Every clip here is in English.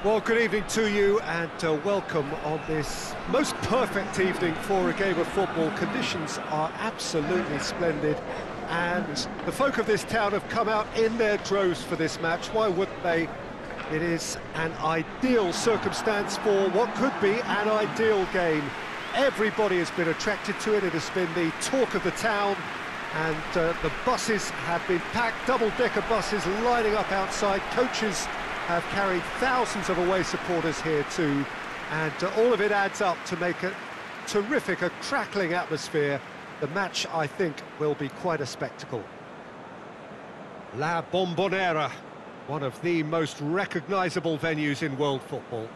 Well, good evening to you and welcome on this most perfect evening for a game of football. Conditions are absolutely splendid and the folk of this town have come out in their droves for this match. Why wouldn't they? It is an ideal circumstance for what could be an ideal game. Everybody has been attracted to it. It has been the talk of the town, and the buses have been packed, double-decker buses lining up outside. Coaches have carried thousands of away supporters here too, and all of it adds up to make a terrific, a crackling atmosphere. The match, I think, will be quite a spectacle. La Bombonera, one of the most recognisable venues in world football.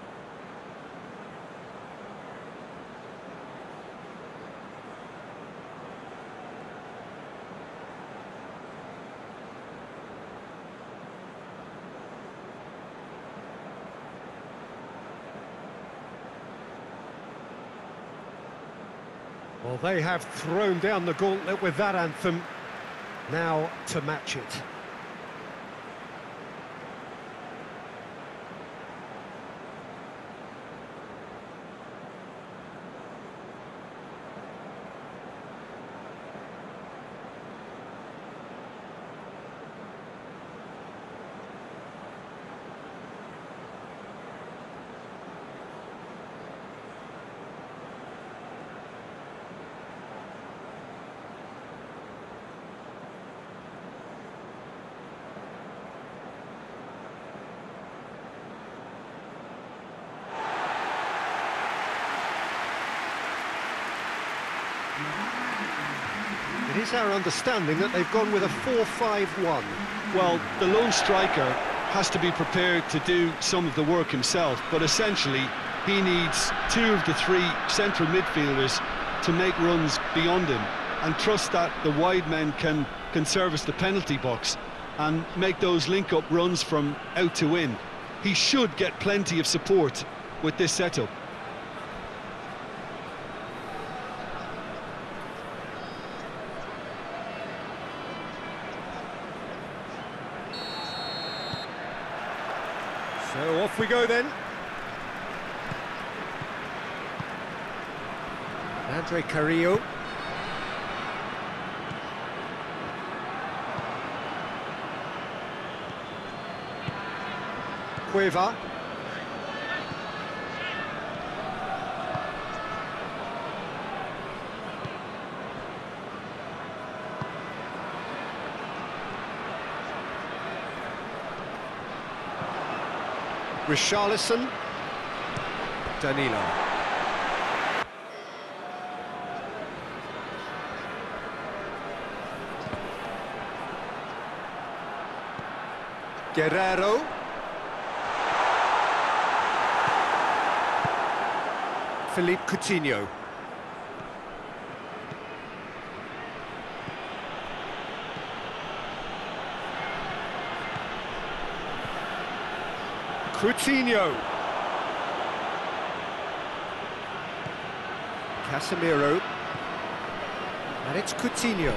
Well, they have thrown down the gauntlet with that anthem. Now to match it. It is our understanding that they've gone with a 4-5-1. Well, the lone striker has to be prepared to do some of the work himself, but essentially he needs two of the three central midfielders to make runs beyond him and trust that the wide men can service the penalty box and make those link-up runs from out to in. He should get plenty of support with this setup. So off we go then. Andre Carrillo. Cueva. Richarlison. Danilo. Guerrero. Philippe Coutinho. Coutinho. Casemiro. And it's Coutinho.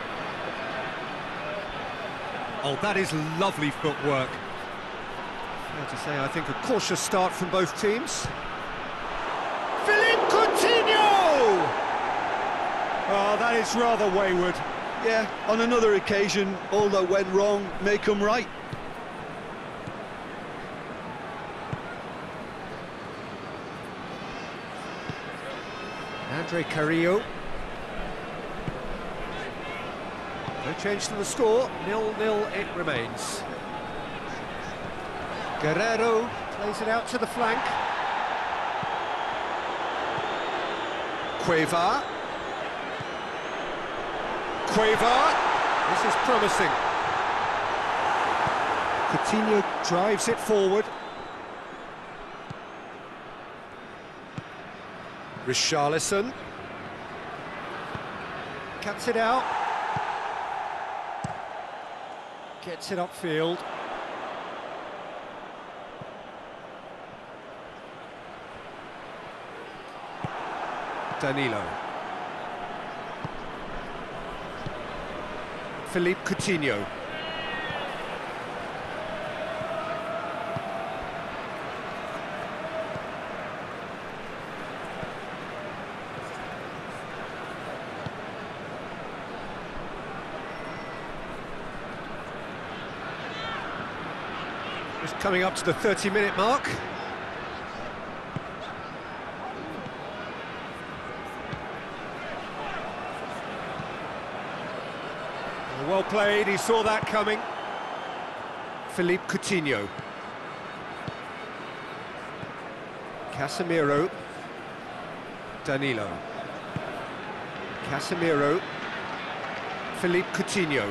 Oh, that is lovely footwork. Fair to say, I think a cautious start from both teams. Philippe Coutinho! Oh, that is rather wayward. Yeah, on another occasion, all that went wrong may come right. Andre Carrillo. No change to the score, 0-0 it remains. Guerrero plays it out to the flank. Cueva. This is promising. Coutinho drives it forward. Richarlison. Cuts it out. Gets it upfield. Danilo. Philippe Coutinho. Just coming up to the 30-minute mark. Well played, he saw that coming. Philippe Coutinho. Casemiro. Danilo. Casemiro. Philippe Coutinho.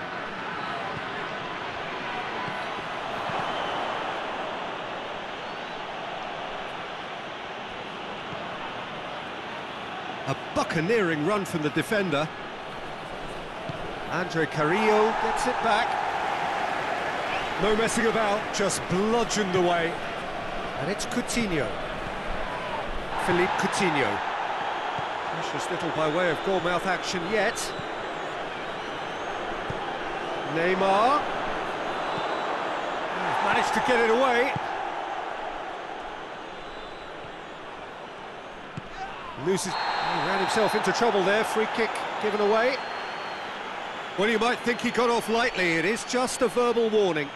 A buccaneering run from the defender. Andre Carrillo gets it back. No messing about, just bludgeoned away. And it's Coutinho. Philippe Coutinho. Precious little by way of goal-mouth action yet. Neymar. Managed to get it away. Loses. He ran himself into trouble there. Free kick given away. Well, you might think he got off lightly. It is just a verbal warning.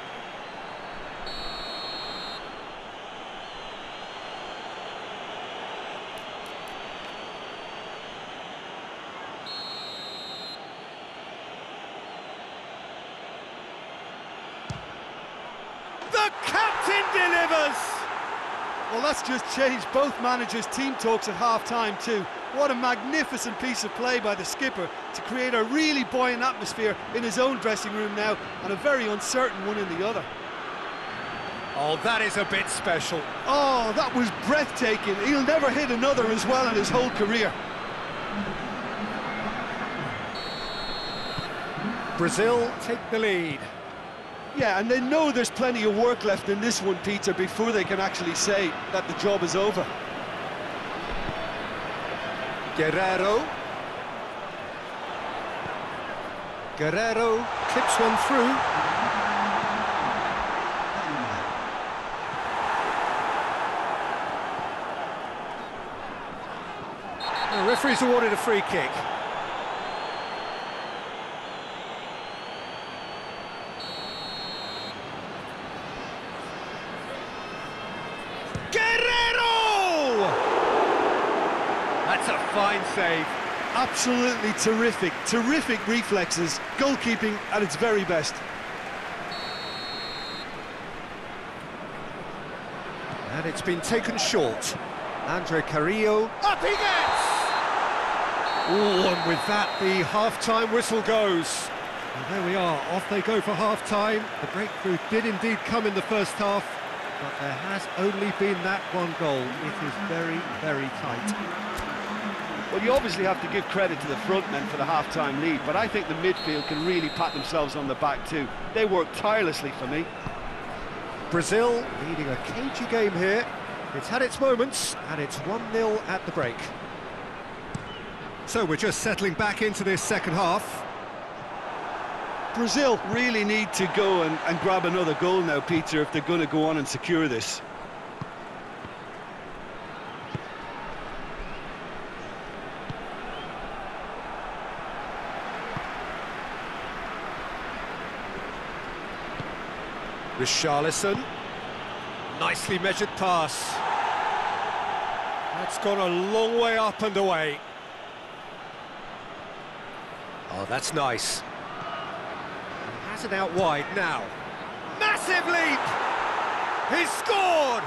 The captain delivers! Well, that's just changed both managers' team talks at half-time too. What a magnificent piece of play by the skipper to create a really buoyant atmosphere in his own dressing room now, and a very uncertain one in the other. Oh, that is a bit special. Oh, that was breathtaking. He'll never hit another as well in his whole career. Brazil take the lead. Yeah, and they know there's plenty of work left in this one, Peter, before they can actually say that the job is over. Guerrero. Guerrero clips one through. The referee's awarded a free kick. That's a fine save. Absolutely terrific reflexes, goalkeeping at its very best. And it's been taken short. Andre Carrillo, up he gets! Oh, and with that, the half-time whistle goes. And there we are, off they go for half-time. The breakthrough did indeed come in the first half, but there has only been that one goal. It is very, very tight. Well, you obviously have to give credit to the front men for the half-time lead, but I think the midfield can really pat themselves on the back too. They work tirelessly for me. Brazil leading a cagey game here. It's had its moments, and it's 1-0 at the break. So we're just settling back into this second half. Brazil really need to go and grab another goal now, Peter, if they're going to go on and secure this. Richarlison, nicely measured pass. That's gone a long way up and away. Oh, that's nice. He has it out wide now. Massive leap! He's scored!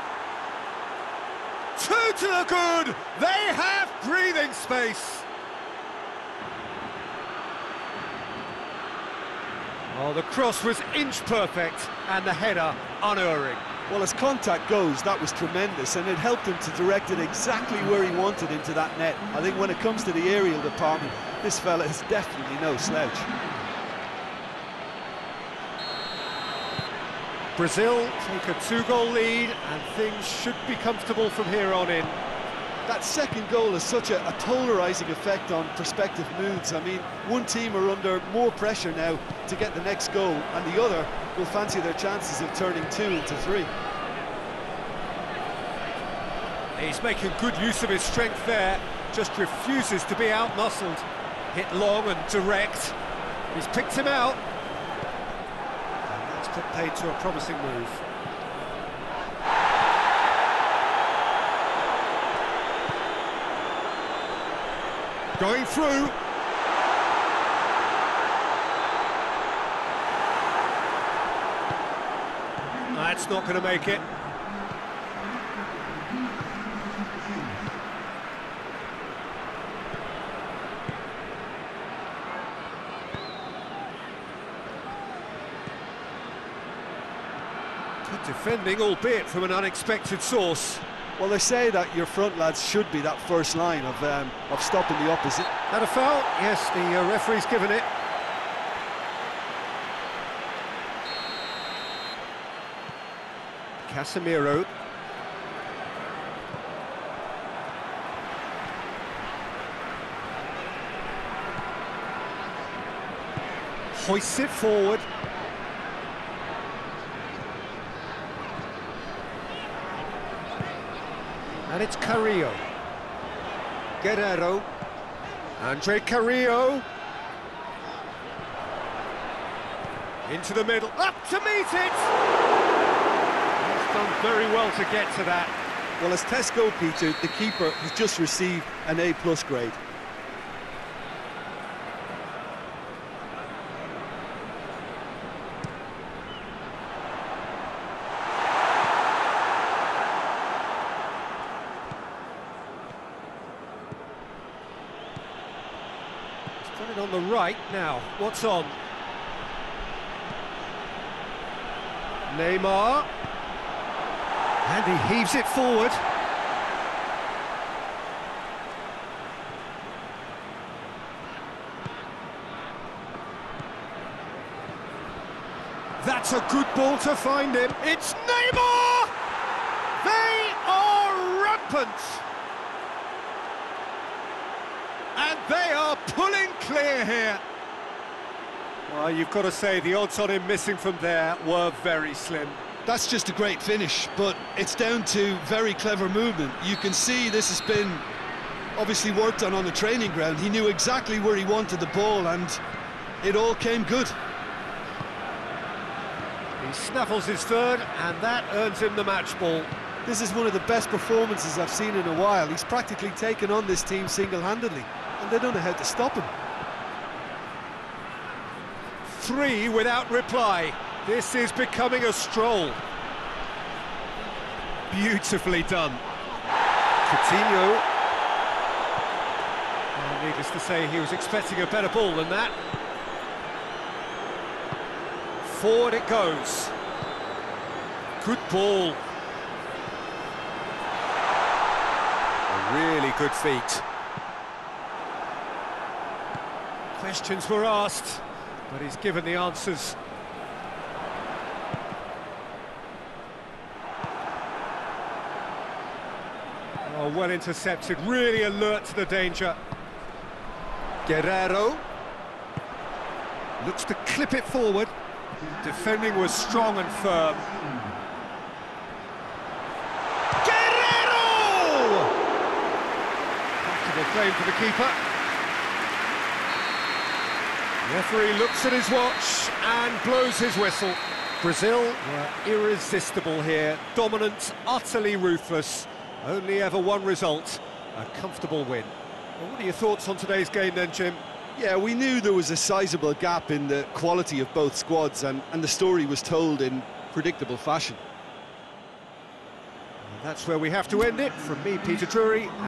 2 to the good! They have breathing space! Oh, the cross was inch perfect, and the header unerring. Well, as contact goes, that was tremendous, and it helped him to direct it exactly where he wanted into that net. I think when it comes to the aerial department, this fella is definitely no slouch. Brazil take a 2-goal lead, and things should be comfortable from here on in. That second goal has such a polarising effect on prospective moods. I mean, one team are under more pressure now to get the next goal, and the other will fancy their chances of turning 2 into 3. He's making good use of his strength there, just refuses to be out-muscled. Hit long and direct. He's picked him out. And that's Played to a promising move. Going through. That's not going to make it. Good defending, albeit from an unexpected source. Well, they say that your front lads should be that first line of stopping the opposite. Had a foul? Yes, the referee's given it. Casemiro. Hoists it forward. And it's Carrillo. Guerrero. Andre Carrillo. Into the middle. Up to meet it! He's done very well to get to that. Well, as tests go, Peter, the keeper has just received an A+ grade. Put it on the right now. What's on? Neymar. And he heaves it forward. That's a good ball to find him. It's Neymar! They are rampant! And they are pulling clear here. Well, you've got to say the odds on him missing from there were very slim. That's just a great finish, but it's down to very clever movement. You can see this has been obviously worked on the training ground. He knew exactly where he wanted the ball, and it all came good. He snaffles his third, and that earns him the match ball. This is one of the best performances I've seen in a while. He's practically taken on this team single-handedly, and they don't know how to stop him. 3 without reply. This is becoming a stroll. Beautifully done. Coutinho. Well, needless to say, he was expecting a better ball than that. Forward it goes. Good ball. A really good feat. Questions were asked, but he's given the answers. Oh, well intercepted, really alert to the danger. Guerrero looks to clip it forward. Defending was strong and firm. Guerrero! Comfortable claim for the keeper. Referee looks at his watch and blows his whistle. Brazil were irresistible here, dominant, utterly ruthless. Only ever one result, a comfortable win. Well, what are your thoughts on today's game then, Jim? Yeah, we knew there was a sizable gap in the quality of both squads, and the story was told in predictable fashion. And that's where we have to end it. From me, Peter Drury.